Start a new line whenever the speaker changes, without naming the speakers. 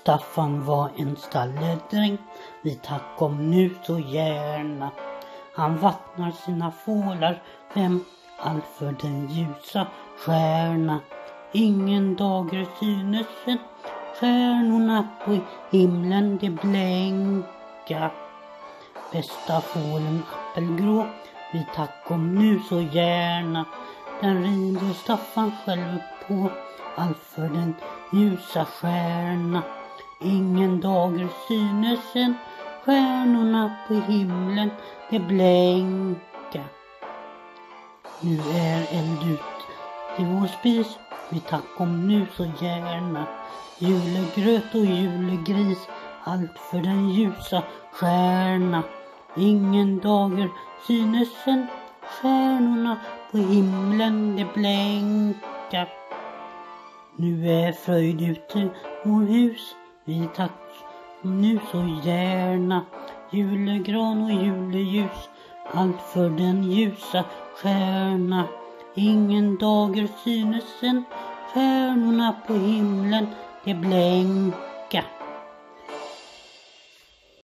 Staffan var en stalledräng, vi tack om nu så gärna. Han vattnar sina fålar 5, allt för den ljusa stjärna. Ingen dager synes än, stjärnorna på himlen de blänka. Bästa fålen appelgrå, vi tack om nu så gärna. Den rider Staffan själv på, allt för den ljusa stjärna. Ingen dager synes än, stjärnorna på himlen de blänka. Nu är eld ut i vår spis, vi tack om nu så gärna. Julegröt och julegris, allt för den ljusa stjärna. Ingen dager synes än, stjärnorna på himlen de blänka. Nu är fröjd ute i vår hus, vi tack om nu så gärna. Julegran och juleljus, allt för den ljusa stjärna. Ingen dager synes än, stjärnorna på himlen de blänka.